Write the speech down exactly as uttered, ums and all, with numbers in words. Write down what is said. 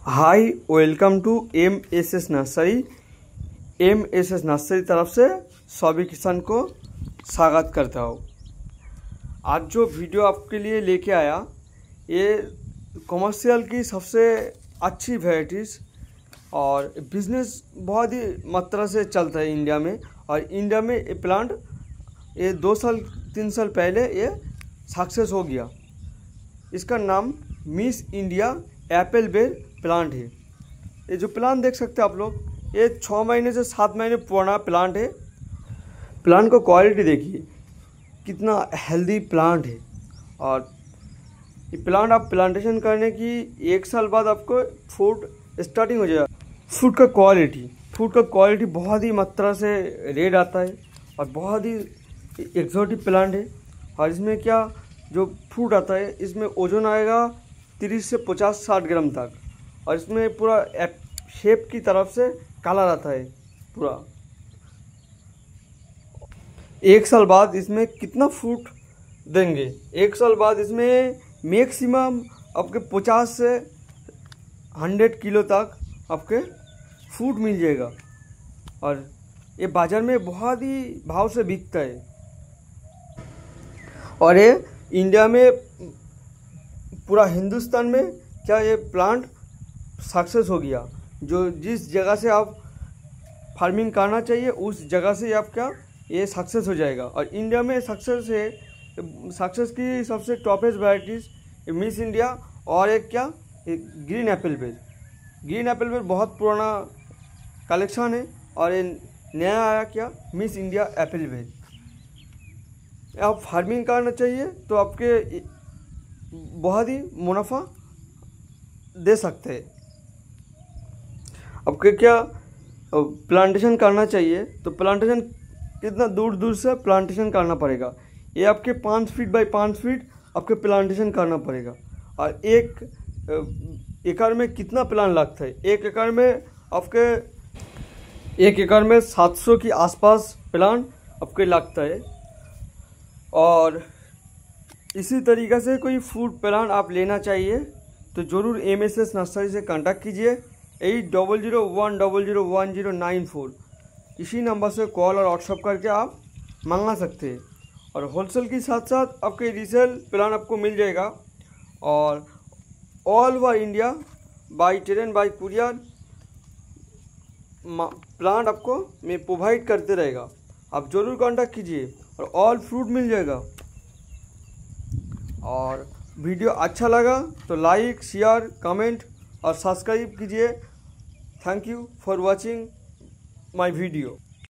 Hi, welcome to M S S nursery. M S S nursery तरफ से सभी किसान को स्वागत करता हूँ। आज जो वीडियो आपके लिए लेके आया ये कमर्शियल की सबसे अच्छी वैराइटीज़ और बिजनेस बहुत ही मात्रा से चलता है इंडिया में। और इंडिया में ये प्लांट ये दो साल तीन साल पहले ये सक्सेस हो गया। इसका नाम मिस इंडिया एप्पल बेर प्लांट है। ये जो प्लांट देख सकते हैं आप लोग, ये छः महीने से सात महीने पुराना प्लांट है। प्लांट को क्वालिटी देखिए, कितना हेल्दी प्लांट है। और ये प्लांट आप प्लांटेशन करने की एक साल बाद आपको फूड स्टार्टिंग हो जाएगा। फूड का क्वालिटी फूड का क्वालिटी बहुत ही मात्रा से रेड आता है और बहुत ही एक्सोटिक प्लांट है। और इसमें क्या जो फ्रूट आता है, इसमें ओजन आएगा तीस से पचास साठ ग्राम तक। और इसमें पूरा शेप की तरफ से काला रहता है पूरा। एक साल बाद इसमें कितना फ्रूट देंगे, एक साल बाद इसमें मैक्सिमम आपके पचास से हंड्रेड किलो तक आपके फ्रूट मिल जाएगा। और ये बाज़ार में बहुत ही भाव से बिकता है। और ये इंडिया में पूरा हिंदुस्तान में क्या ये प्लांट सक्सेस हो गया। जो जिस जगह से आप फार्मिंग करना चाहिए उस जगह से आप क्या ये सक्सेस हो जाएगा। और इंडिया में सक्सेस है, सक्सेस की सबसे टॉपेस्ट वैराइटीज़ मिस इंडिया और एक क्या एक ग्रीन एप्पल बेर। ग्रीन एप्पल बेर बहुत पुराना कलेक्शन है और ये नया आया क्या मिस इंडिया एप्पल बेर। आप फार्मिंग करना चाहिए तो आपके बहुत ही मुनाफा दे सकते हैं। आपके क्या प्लांटेशन करना चाहिए तो प्लांटेशन कितना दूर दूर से प्लांटेशन करना पड़ेगा। ये आपके पाँच फीट बाई पाँच फीट आपके प्लांटेशन करना पड़ेगा। और एक एकड़ में कितना प्लांट लगता है, एक एकड़ में आपके एक एकड़ में सात सौ के आसपास प्लांट आपके लगता है। और इसी तरीक़े से कोई फूड प्लांट आप लेना चाहिए तो ज़रूर एम एस एस नर्सरी से कांटेक्ट कीजिए। Eight double zero one double zero one zero nine four इसी नंबर से कॉल और व्हाट्सअप करके आप मंगा सकते हैं। और होलसेल के साथ साथ आपके रीसेल प्लांट आपको मिल जाएगा। और all over India by train by courier plant आपको मैं प्रोवाइड करते रहेगा। आप ज़रूर कांटेक्ट कीजिए और ऑल फ्रूट मिल जाएगा। और वीडियो अच्छा लगा तो लाइक शेयर कमेंट और सब्सक्राइब कीजिए। Thank you for watching my video.